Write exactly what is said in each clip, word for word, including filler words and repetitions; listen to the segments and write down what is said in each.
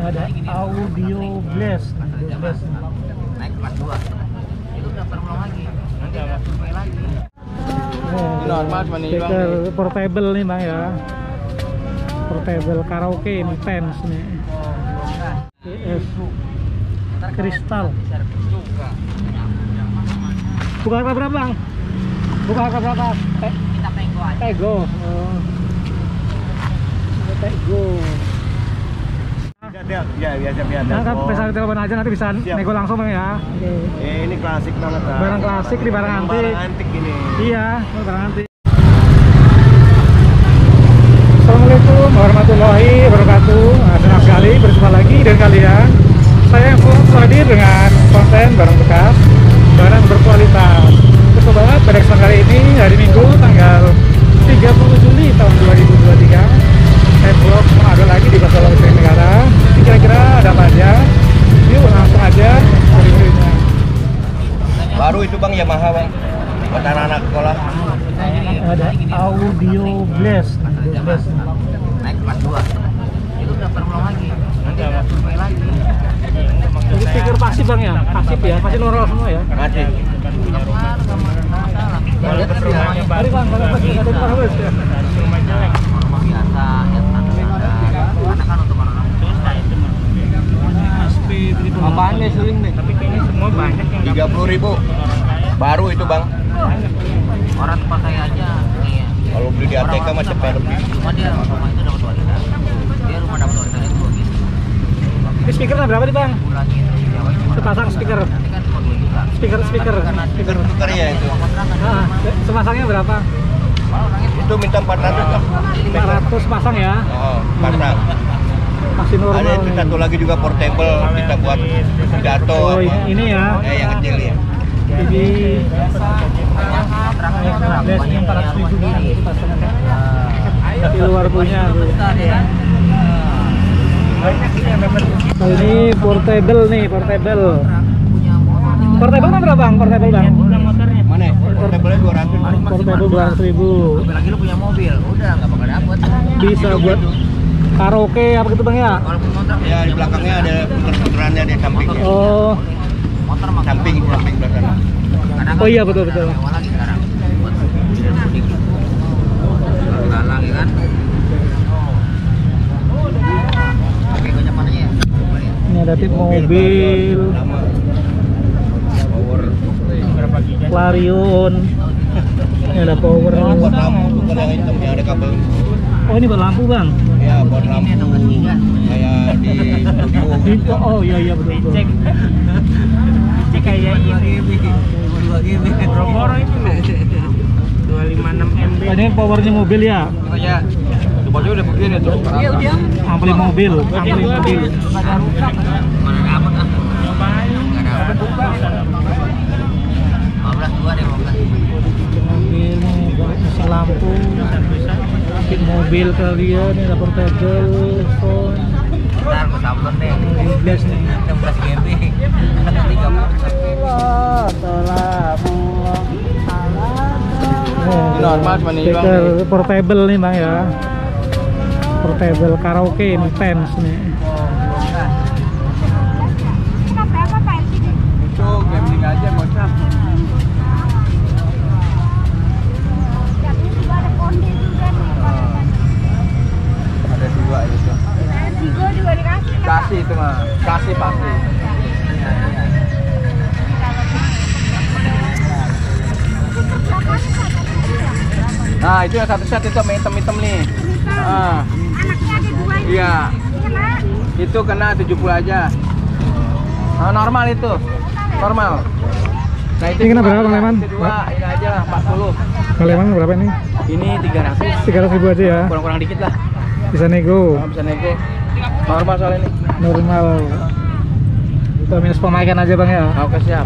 ada audio blast. Naik kelas dua. Itu daftar ulang lagi. Nanti ada survei lagi. Oh, normal cuma nih bang. Speaker portable nih bang ya. Portable karaoke ini Tens nih. P S Kristal. Buka harga berapa bang? Buka harga berapa? Te Kita Tego aja. Tego. Oh. Tego. Ya, ya biasa biasa. Nah, kan bisa telepon aja nanti bisa Siap. nego langsung bang ya. Oke. Eh, ini klasik banget lah. Barang klasik di barang antik. Barang antik ini. Iya, barang antik. Assalamualaikum warahmatullahi wabarakatuh. Nah, senang sekali berjumpa lagi dengan kalian. Saya yang selalu hadir dengan konten barang bekas, barang berkualitas. Betul banget, pada kesempatan kali ini hari Minggu tanggal tiga puluh Juli tahun dua ribu dua puluh tiga. Saya vlog ada lagi di Pasar Logistik Negara. Kira-kira ada apa aja? Yuk langsung aja reviewnya. Baru itu bang Yamaha bang. Buat anak-anak sekolah. Ada audio blast. Naik kelas dua. Itu daftar ulang lagi. Nanti ada survei lagi. Ini speaker pasif bang ya? Pasif ya? Pasif normal semua ya? Masih. Enggak pengaruh, enggak masalah. Mari bang, kalau pagi ada apa harus ya? Rumah biasa, ya standar. Karena kan untuk orang susah itu mah. Apaan nih suling nih? Tapi ini semua banyak yang Tiga puluh ribu. Baru itu bang. Orang tempat saya aja. Iya. Kalau beli di A T K mah cepet lebih. Cuma dia rumah itu dapat warisan. Dia rumah dapat warisan itu begitu. ini speakernya berapa nih bang? Bulan itu Jawa cuma Sepasang speaker. nanti kan cuma dua juta. Speaker speaker. Speaker speaker ya itu. Ah, sepasangnya berapa? Itu minta empat ratus lah. lima ratus pasang ya? Oh, pasang. Masih normal. Ada itu nih. satu lagi juga portable kita buat pidato. Oh apa. ini ya? Eh yang kecil ya. Jadi Blast yang empat ratus ribu itu pasangannya. Di luar punya. Nah, ini portable nih, portable. Portable kan berapa bang? Portable bang? Mana? Portable dua ratus. Portable dua ratus ribu. Lagi lu punya mobil, udah nggak bakal dapet. Bisa buat karaoke apa gitu bang ya? Walaupun kontrak Ya di belakangnya ada puter-puterannya di sampingnya. Oh, motor mah Samping, samping belakang. kadang oh iya betul betul. mewah lagi sekarang buat bilir mudik. Galang ya kan? Oke, banyak mananya ya? Ini ada tip mobil, Sama. Power. Clarion. Ini ada power. Buat lampu bukan yang hitam yang ada kabel. Oh ini buat lampu bang? Ya buat lampu. Kayak di studio. Di- Oh iya iya betul betul. Cek kayak ini dua G B Roboro itu dua lima enam M B. Oh, ini powernya mobil ya? Ya. Coba aja udah begini tuh. Iya udah. Ampli mobil, ampli mobil. Mana rusak? Mana dapat ah? Nggak dapat. lima belas dua deh, lima belas. Mobil nih, isi lampu. Tip mobil kalian ini ada portable, phone. Ntar gue upload deh. Blast nih. enam belas G B. tiga puluh. Oh, Normal cuma nih, Bang. speaker portable nih bang ya. Portable karaoke ini Tens nih. Itu gambling aja bocah. Ada dua itu. Kasih itu mah. Kasih pasti. Nah itu yang satu set itu sama hitam-hitam nih. Ah. Iya. Itu kena tujuh puluh aja. Ah, normal itu. Normal. Nah itu Ini kena dua, berapa, Bang Leman? itu dua, ini aja lah empat puluh. Kalian berapa ini? Ini tiga ratus. tiga ratus ribu aja ya? Kurang-kurang dikit lah. Bisa nego? Nah, bisa nego. Normal soalnya ini. Normal. Kita minus pemakaian aja bang ya? Oke siap.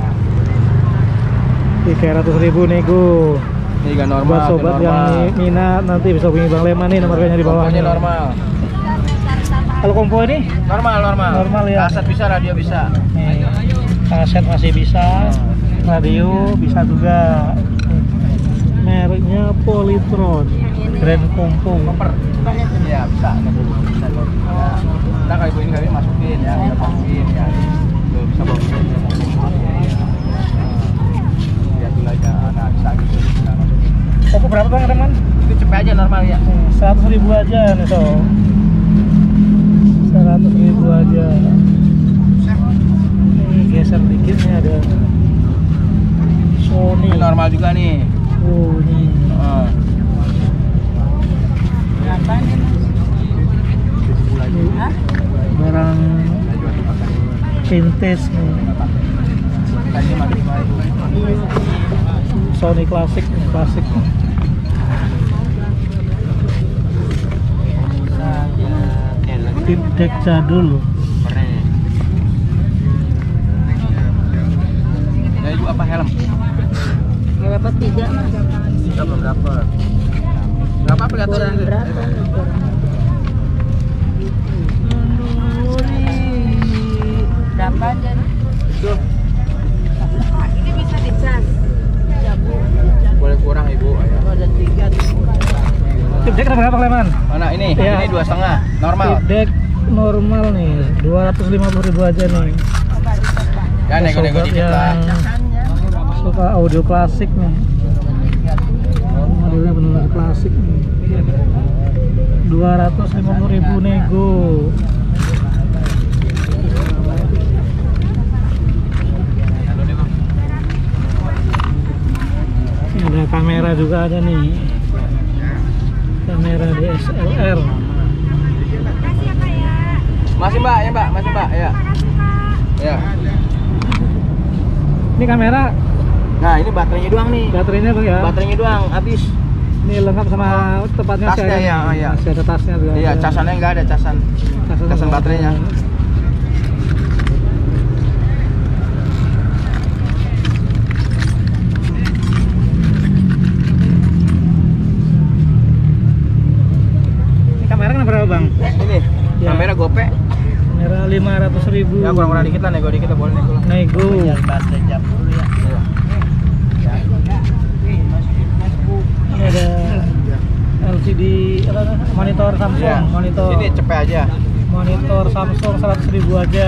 tiga ratus ribu nego. Ini gak normal. Buat sobat normal. yang minat nanti bisa hubungi Bang Leman nih, nomornya di bawah. Komponya normal. Kalau kompo ini? Normal, normal. Normal ya? Kaset bisa, radio bisa. Nih, kaset masih bisa, radio bisa juga. Ini Mereknya Polytron Grand Compo. Iya bisa, bisa kok. Ya. Nah kalau ibu ini kali masukin ya, kita masukin ya. Tuh bisa bawa ini. Ya dulu aja, nah bisa gitu. Bisa masukin. Oppo berapa bang teman? Itu cepet aja normal ya. Seratus ribu aja nih so. Seratus ribu aja. Ini geser dikit nih ada Sony. Ini normal juga nih. Oh ini. Uh. Barang vintage nih. Sony klasik nih, klasik. Tip deck jadul. Ya ibu apa helm? Nggak dapat tiga mas. Tiga belum dapat. Nggak apa-apa lihat Kurang aja. berapa? Berapa aja? Tuh, Ini bisa dicas. boleh kurang ibu. Ayo. Ada tiga. Tip deck berapa Kleman? Mana ini? Iya. Ini dua setengah normal. Tip deck normal nih, dua ratus lima puluh ribu aja nih. Ya nego-nego Sobat dikit lah. yang suka audio klasik nih, modelnya benar-benar klasik nih. Dua ratus lima puluh ribu nego. Ini ada kamera juga ada nih, kamera D S L R. Masih mbak, ya mbak, masih mbak, ya. Ya. Ini kamera, Nah ini baterainya doang nih. baterainya bang ya? Baterainya doang habis. Ini lengkap sama tempatnya Tasnya saya. ya, oh, iya. Masih ada tasnya juga. Iya, ada. casannya nggak ada casan. Casan Casan nggak baterainya. ada. Ini kamera kan berapa bang? Ini Ya. kamera gope. Kamera lima ratus ribu. Ya kurang-kurang dikit lah, nego dikit lah, boleh nego lah. Nego. Baterai jam dulu ya. Ini ada L C D apa, monitor Samsung, Iya. monitor. Ini cepet aja. Monitor Samsung seratus ribu aja.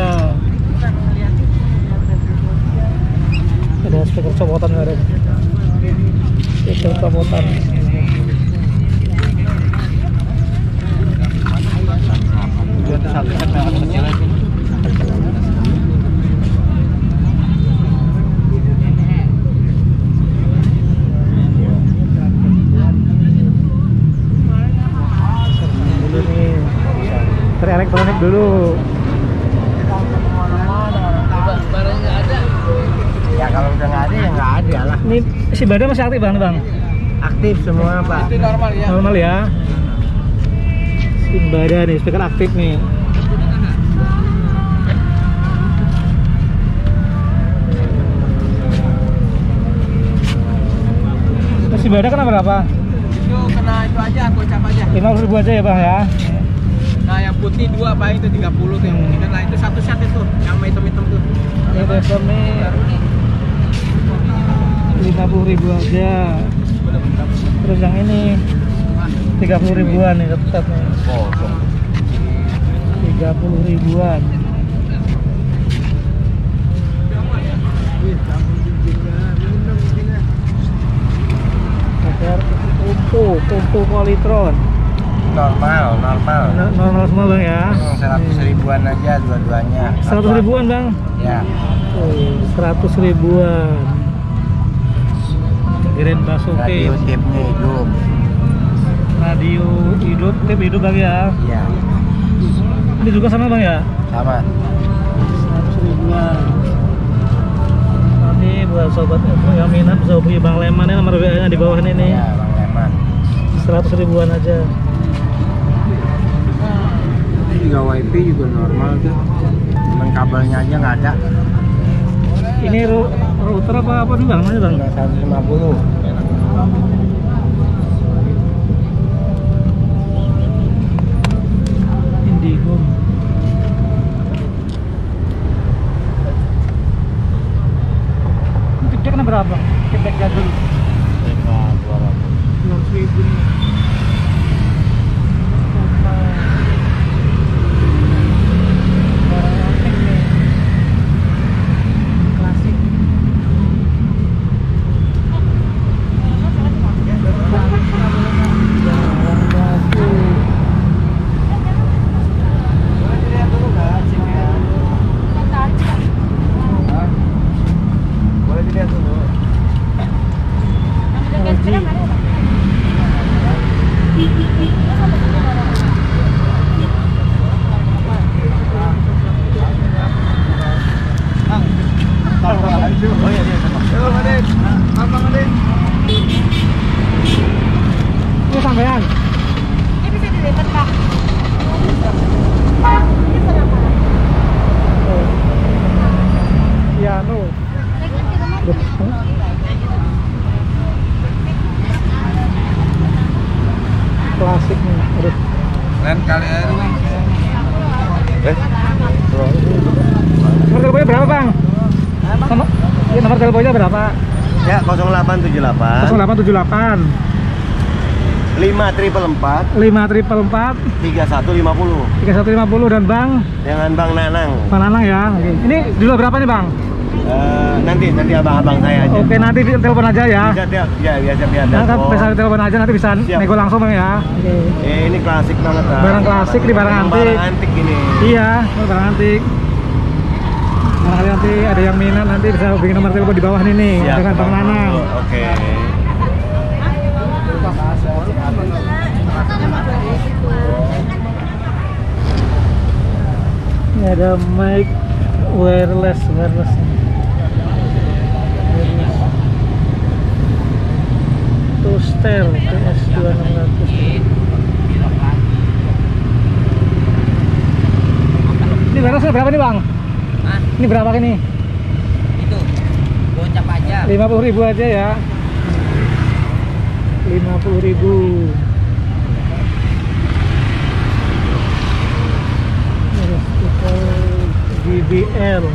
Ada speaker copotan nggak ada? Speaker copotan. Itu satu set yang kecil aja. Dulu nih, terelektronik dulu. Barang nggak ada. Ya kalau udah nggak ada ya nggak ada lah. Ini si Bada masih aktif bang, bang? Aktif semua pak. Itu normal ya. Normal ya. Si Bada nih, speaker aktif nih. Si Bada kena berapa? Itu kena itu aja, gocap aja. lima puluh ribu aja ya bang ya. Nah yang putih dua pak, itu tiga puluh tuh yang putih kan. Nah itu satu set itu, yang hitam-hitam tuh. Ini telepon nih lima puluh ribu aja. Terus yang ini tiga puluh ribuan nih satu set nih. Oh, tiga puluh ribuan. Pakai Oppo, Oppo Polytron. normal, normal. N- Normal semua bang ya. Seratus ribuan aja dua-duanya. Seratus ribuan bang. Ya. Oh, seratus ribuan. Grand Basuki. Radio tipnya hidup. Radio hidup, tip hidup bang ya. Iya. Ini juga sama bang ya. Sama. Seratus ribuan. Nanti buat sobat yang minat bisa hubungi Bang Leman ya, nomor W A nya di bawah ini nih. Ya, Bang Leman. Seratus ribuan aja. Ini juga wifi juga normal tuh. Cuman kabelnya aja nggak ada. Ini ru- router apa apa dulu bang? Mana bang? seratus lima puluh. Indigo. Ini tiketnya berapa? Tiket jadul. dua ratus. Nomor teleponnya berapa bang? Nomor, ya, nomor teleponnya berapa? Ya, nol delapan tujuh delapan nol delapan tujuh delapan lima triple empat lima triple empat tiga satu lima nol. tiga satu lima nol dan bang Dengan Bang Nanang. Bang Nanang ya. Oke. Ini dulu berapa nih bang? Eh, nanti nanti abang-abang saya aja. Oke, nanti telepon aja ya. Bisa tiap ya biasa biasa. Nah, kan bisa telepon aja nanti bisa Siap. nego langsung bang ya. Oke. Eh, ini klasik banget ah. Barang klasik, ini barang antik. Barang antik ini. Iya, barang antik. Barangkali nanti ada yang minat nanti bisa hubungi nomor telepon di bawah ini nih Siap, dengan Bang Nanang. Oke. Ini ada mic wireless wireless. Toaster T S dua enam nol nol. Ini wirelessnya berapa nih bang? Hah? Ini berapa ini? Itu gocap aja. lima puluh ribu aja ya. lima puluh ribu. J B L.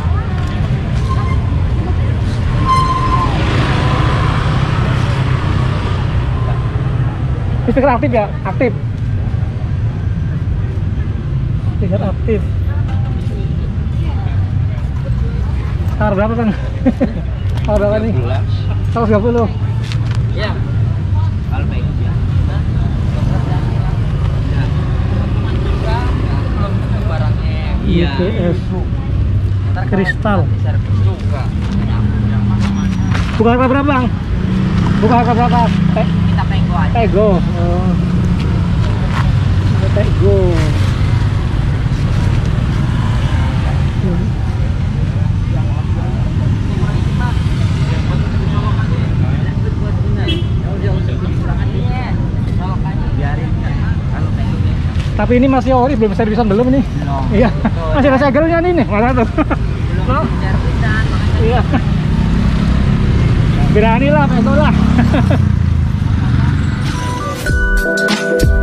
Speaker aktif ya? Aktif. Speaker aktif. Harga berapa kan? Harga berapa nih? seratus tiga puluh. Ya. Kalau baik ya. U P S kristal. Buka harga berapa bang? Buka harga berapa? Eh, Kita penggo aja. Tego. Oh. Ada Tego. Tapi ini masih ori, belum servisan belum nih? Belum. Iya. Masih ada segelnya nih nih, mana tuh? Belum servisan, makanya Iya. Berani lah, Tego lah.